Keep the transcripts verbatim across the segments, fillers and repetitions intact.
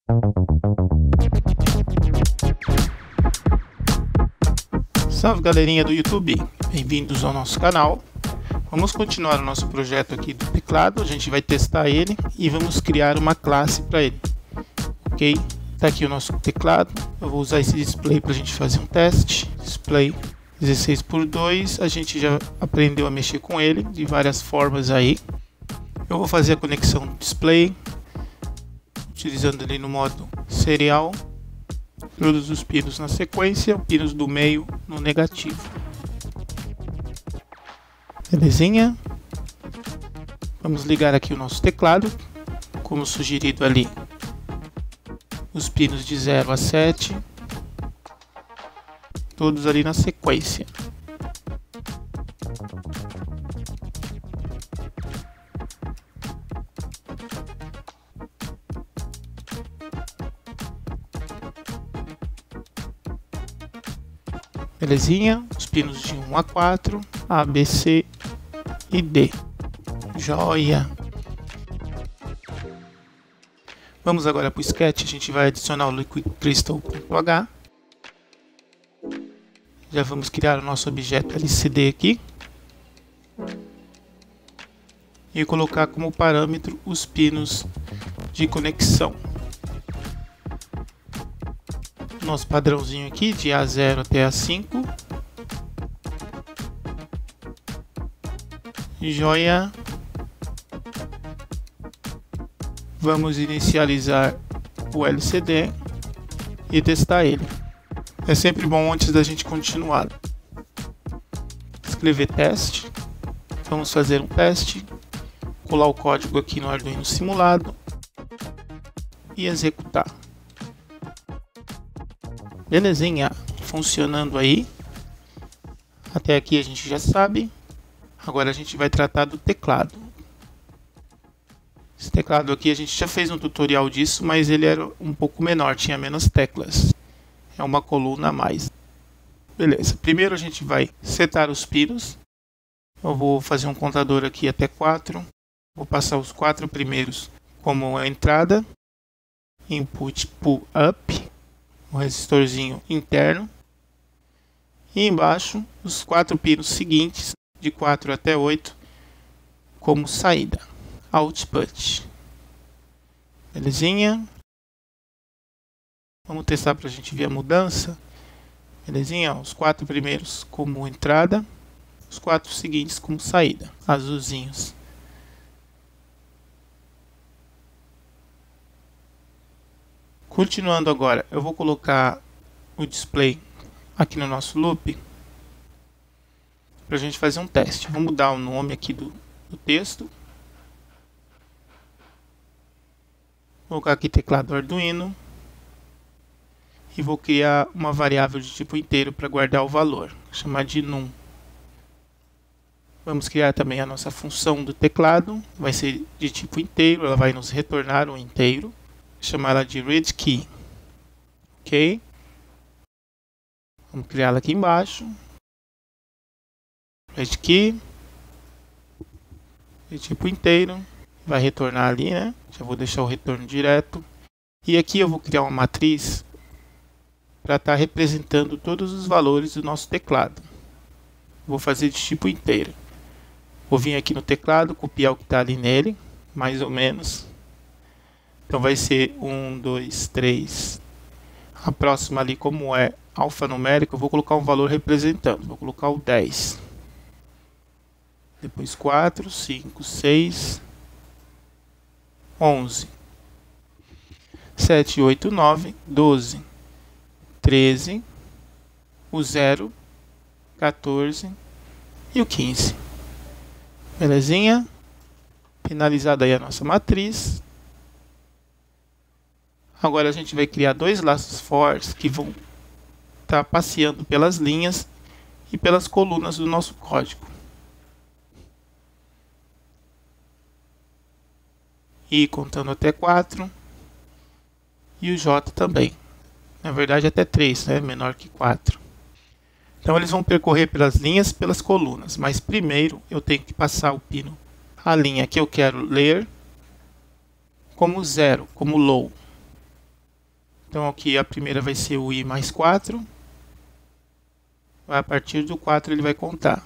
Salve galerinha do YouTube, bem-vindos ao nosso canal. Vamos continuar o nosso projeto aqui do teclado, a gente vai testar ele e vamos criar uma classe para ele. Ok, tá aqui o nosso teclado, eu vou usar esse display para a gente fazer um teste. Display dezesseis por dois, a gente já aprendeu a mexer com ele de várias formas aí. Eu vou fazer a conexão do display, utilizando ele no modo serial. Todos os pinos na sequência, pinos do meio no negativo. Belezinha? Vamos ligar aqui o nosso teclado, como sugerido ali. Os pinos de zero a sete, todos ali na sequência. Belezinha? Os pinos de um a quatro, A, B, C e D. Joia! Vamos agora para o Sketch, a gente vai adicionar o Liquid Crystal.h. Já vamos criar o nosso objeto L C D aqui. E colocar como parâmetro os pinos de conexão. Nosso padrãozinho aqui de A zero até A cinco. Joia. Vamos inicializar o L C D e testar ele. É sempre bom antes da gente continuar. Escrever teste. Vamos fazer um teste. Colar o código aqui no Arduino simulado e executar. Belezinha, funcionando aí. Até aqui a gente já sabe. Agora a gente vai tratar do teclado. Esse teclado aqui a gente já fez um tutorial disso, mas ele era um pouco menor, tinha menos teclas. É uma coluna a mais. Beleza, primeiro a gente vai setar os pinos. Eu vou fazer um contador aqui até quatro. Vou passar os quatro primeiros como a entrada. Input pull up. O resistorzinho interno. E embaixo os quatro pinos seguintes, de quatro até oito, como saída. Output. Belezinha? Vamos testar para a gente ver a mudança. Belezinha? Os quatro primeiros como entrada, os quatro seguintes como saída. Azulzinhos. Continuando agora, eu vou colocar o display aqui no nosso loop para a gente fazer um teste. Vou mudar o nome aqui do, do texto. Vou colocar aqui teclado Arduino e vou criar uma variável de tipo inteiro para guardar o valor, chamar de num. Vamos criar também a nossa função do teclado, vai ser de tipo inteiro, ela vai nos retornar um inteiro. Chamar ela de readKey. Ok? Vamos criá-la aqui embaixo. readKey. De tipo inteiro. Vai retornar ali, né? Já vou deixar o retorno direto. E aqui eu vou criar uma matriz para estar representando todos os valores do nosso teclado. Vou fazer de tipo inteiro. Vou vir aqui no teclado, copiar o que está ali nele, mais ou menos. Então vai ser um, dois, três. A próxima ali, como é alfanumérico, eu vou colocar um valor representando. Vou colocar o dez. Depois quatro, cinco, seis, onze, sete, oito, nove, doze, treze, o zero, quatorze e o quinze. Belezinha? Finalizada aí a nossa matriz. Agora a gente vai criar dois laços for's que vão estar passeando pelas linhas e pelas colunas do nosso código. I contando até quatro e o J também. Na verdade até três, né? Menor que quatro. Então eles vão percorrer pelas linhas e pelas colunas, mas primeiro eu tenho que passar o pino, a linha que eu quero ler, como zero, como low. Então aqui a primeira vai ser o i mais quatro. A partir do quatro ele vai contar.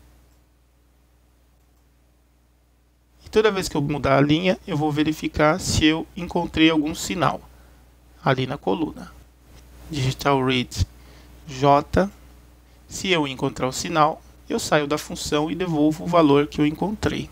E toda vez que eu mudar a linha, eu vou verificar se eu encontrei algum sinal ali na coluna. Digital read J. Se eu encontrar o sinal, eu saio da função e devolvo o valor que eu encontrei.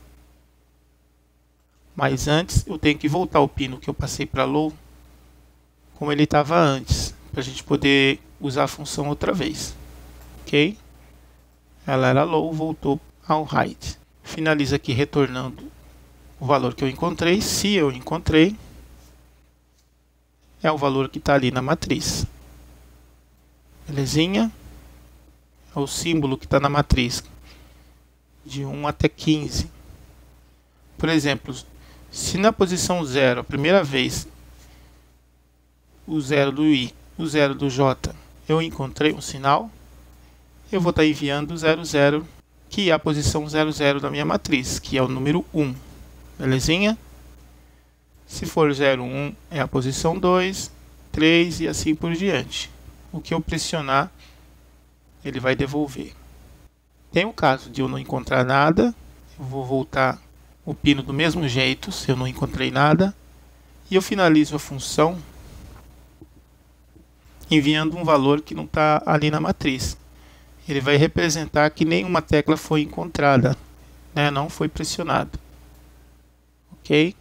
Mas antes, eu tenho que voltar o pino que eu passei para low, como ele estava antes, para a gente poder usar a função outra vez. Ok? Ela era low, voltou ao hide. Finaliza aqui retornando o valor que eu encontrei. Se eu encontrei, é o valor que está ali na matriz. Belezinha? É o símbolo que está na matriz, de um até quinze. Por exemplo, se na posição zero, a primeira vez, o zero do i, o zero do j, eu encontrei um sinal, eu vou estar enviando o zero zero, que é a posição zero zero da minha matriz, que é o número um. Belezinha? Se for zero um, é a posição dois, três e assim por diante. O que eu pressionar, ele vai devolver. Tem o caso de eu não encontrar nada, eu vou voltar o pino do mesmo jeito, se eu não encontrei nada, e eu finalizo a função enviando um valor que não está ali na matriz. Ele vai representar que nenhuma tecla foi encontrada, né? Não foi pressionado. Ok?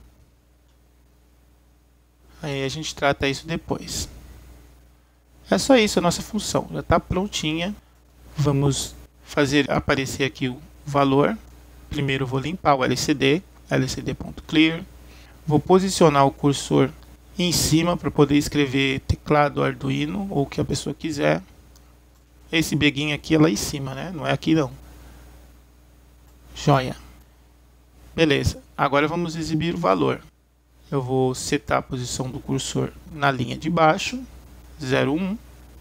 Aí a gente trata isso depois. É só isso, a nossa função já está prontinha. Vamos fazer aparecer aqui o valor. Primeiro eu vou limpar o L C D, lcd.clear. Vou posicionar o cursor em cima para poder escrever teclado Arduino ou o que a pessoa quiser. Esse beguinho aqui é lá em cima, né? Não é aqui não. Joia. Beleza. Agora vamos exibir o valor. Eu vou setar a posição do cursor na linha de baixo, zero um,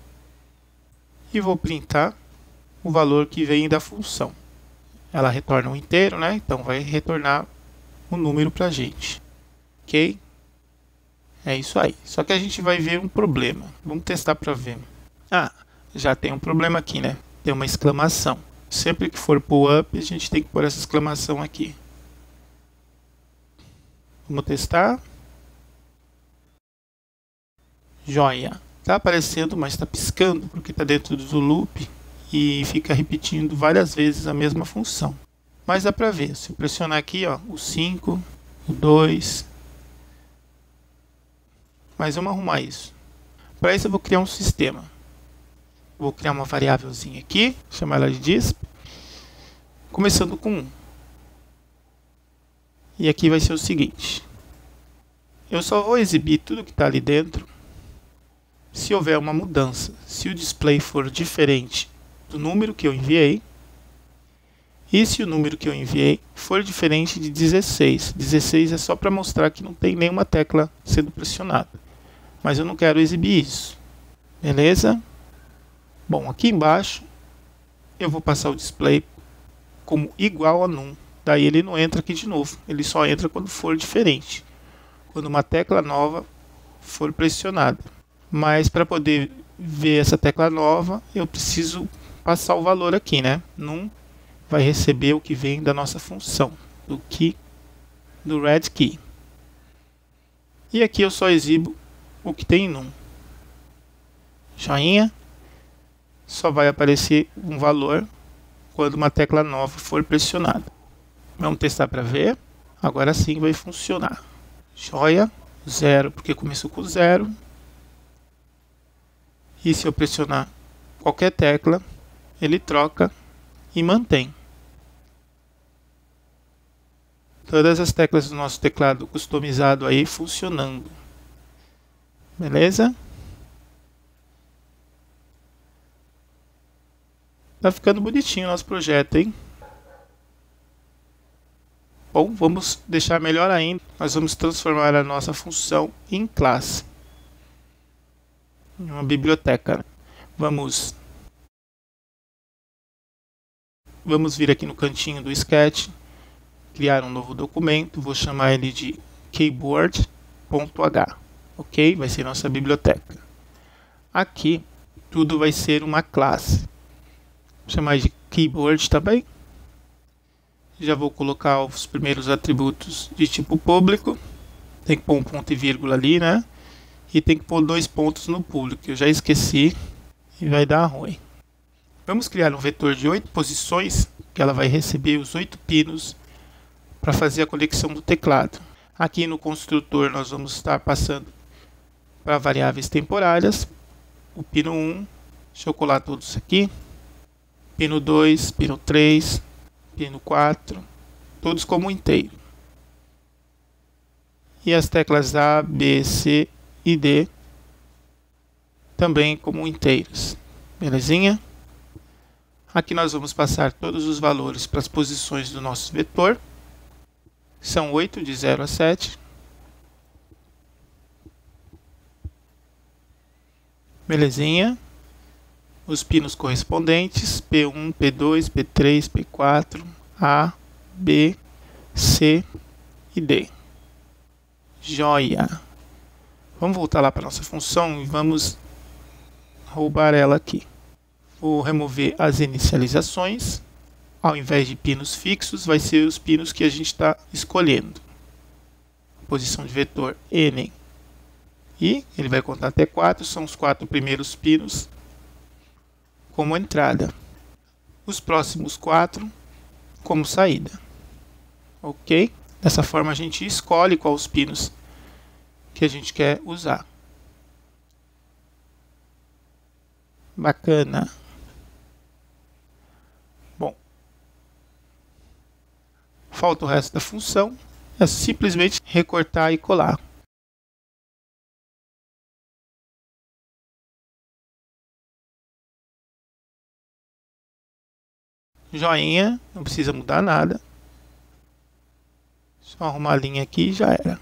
e vou printar o valor que vem da função. Ela retorna um inteiro, né? Então vai retornar o número para a gente. Ok? É isso aí. Só que a gente vai ver um problema. Vamos testar para ver. Ah, já tem um problema aqui, né? Tem uma exclamação. Sempre que for pull up, a gente tem que pôr essa exclamação aqui. Vamos testar. Joia. Está aparecendo, mas está piscando porque está dentro do loop e fica repetindo várias vezes a mesma função. Mas dá para ver. Se eu pressionar aqui, ó, o cinco, o dois. Mas vamos arrumar isso. Para isso eu vou criar um sistema. Vou criar uma variávelzinha aqui, chamar ela de disp, começando com um. E aqui vai ser o seguinte. Eu só vou exibir tudo que está ali dentro se houver uma mudança. Se o display for diferente do número que eu enviei e se o número que eu enviei for diferente de dezesseis. dezesseis é só para mostrar que não tem nenhuma tecla sendo pressionada. Mas eu não quero exibir isso. Beleza? Bom, aqui embaixo eu vou passar o display como igual a num. Daí ele não entra aqui de novo. Ele só entra quando for diferente. Quando uma tecla nova for pressionada. Mas para poder ver essa tecla nova, eu preciso passar o valor aqui, né? Num vai receber o que vem da nossa função, do key, do red key. E aqui eu só exibo o que tem em num. Joinha. Só vai aparecer um valor quando uma tecla nova for pressionada. Vamos testar para ver. Agora sim vai funcionar. Joia. Zero, porque começou com zero. E se eu pressionar qualquer tecla, ele troca e mantém. Todas as teclas do nosso teclado customizado aí funcionando. Beleza? Tá ficando bonitinho o nosso projeto, hein? Bom, vamos deixar melhor ainda. Nós vamos transformar a nossa função em classe. Em uma biblioteca. Vamos, vamos vir aqui no cantinho do Sketch. Criar um novo documento. Vou chamar ele de keyboard.h. ok? Vai ser nossa biblioteca. Aqui tudo vai ser uma classe. Vou chamar de keyboard também. Já vou colocar os primeiros atributos de tipo público. Tem que pôr um ponto e vírgula ali, né? E tem que pôr dois pontos no público. Eu já esqueci e vai dar ruim. Vamos criar um vetor de oito posições, que ela vai receber os oito pinos para fazer a conexão do teclado. Aqui no construtor nós vamos estar passando para variáveis temporárias. O pino um, deixa eu colar todos aqui. Pino dois, pino três, pino quatro, todos como inteiro. E as teclas A, B, C e D também como inteiros. Belezinha? Aqui nós vamos passar todos os valores para as posições do nosso vetor. São oito, de zero a sete. Belezinha? Os pinos correspondentes, P um, P dois, P três, P quatro, A, B, C e D. Joia! Vamos voltar lá para a nossa função e vamos roubar ela aqui. Vou remover as inicializações. Ao invés de pinos fixos, vai ser os pinos que a gente está escolhendo. Posição de vetor N. E ele vai contar até quatro, são os quatro primeiros pinos como entrada. Os próximos quatro como saída. Ok? Dessa forma a gente escolhe quais os pinos que a gente quer usar. Bacana. Bom, falta o resto da função. É simplesmente recortar e colar. Joinha, não precisa mudar nada. Só arrumar a linha aqui e já era.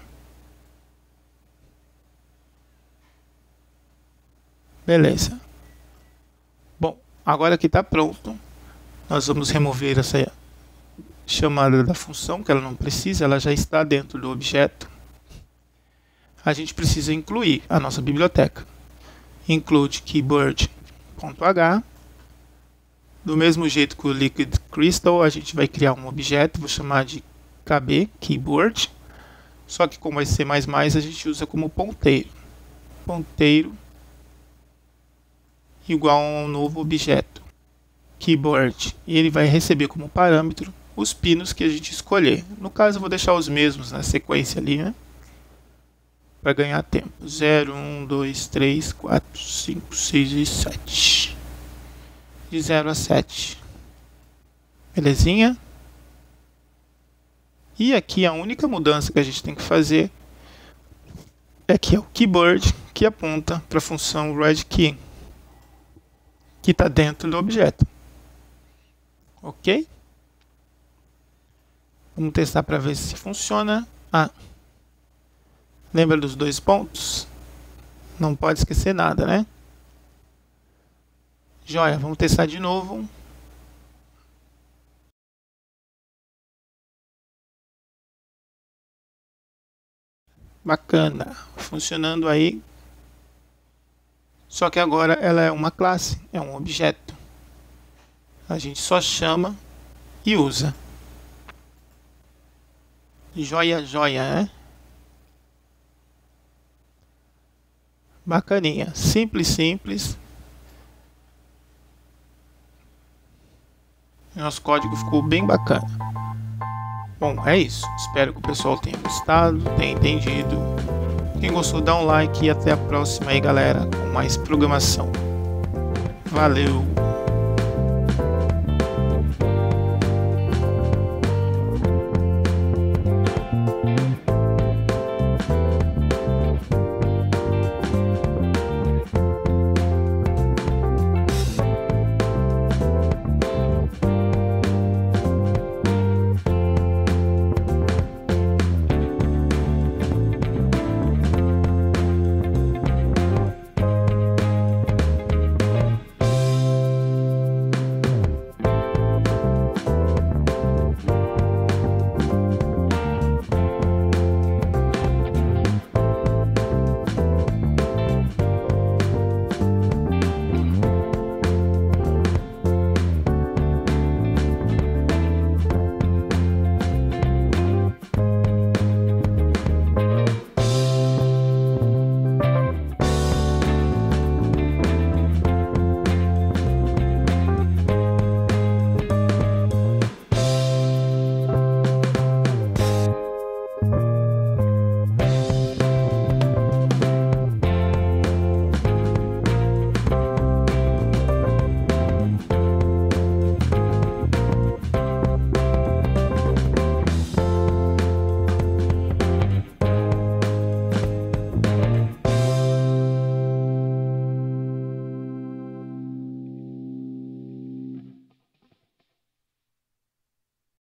Beleza. Bom, agora que está pronto, nós vamos remover essa chamada da função, que ela não precisa, ela já está dentro do objeto. A gente precisa incluir a nossa biblioteca. Include keyboard.h. Do mesmo jeito que o Liquid Crystal, a gente vai criar um objeto, vou chamar de K B, Keyboard. Só que como vai ser mais mais, a gente usa como ponteiro. Ponteiro igual a um novo objeto, Keyboard. E ele vai receber como parâmetro os pinos que a gente escolher. No caso, eu vou deixar os mesmos na sequência ali, né? Para ganhar tempo. zero, um, dois, três, quatro, cinco, seis e sete. De zero a sete. Belezinha? E aqui a única mudança que a gente tem que fazer é que é o keyboard que aponta para a função readKey, que está dentro do objeto. Ok? Vamos testar para ver se funciona. Ah, lembra dos dois pontos? Não pode esquecer nada, né? Joia, vamos testar de novo. Bacana, funcionando aí. Só que agora ela é uma classe, é um objeto. A gente só chama e usa. Joia, joia, né? Bacaninha, simples, simples. Nosso código ficou bem bacana. Bom, é isso. Espero que o pessoal tenha gostado, tenha entendido. Quem gostou, dá um like e até a próxima aí, galera, com mais programação. Valeu!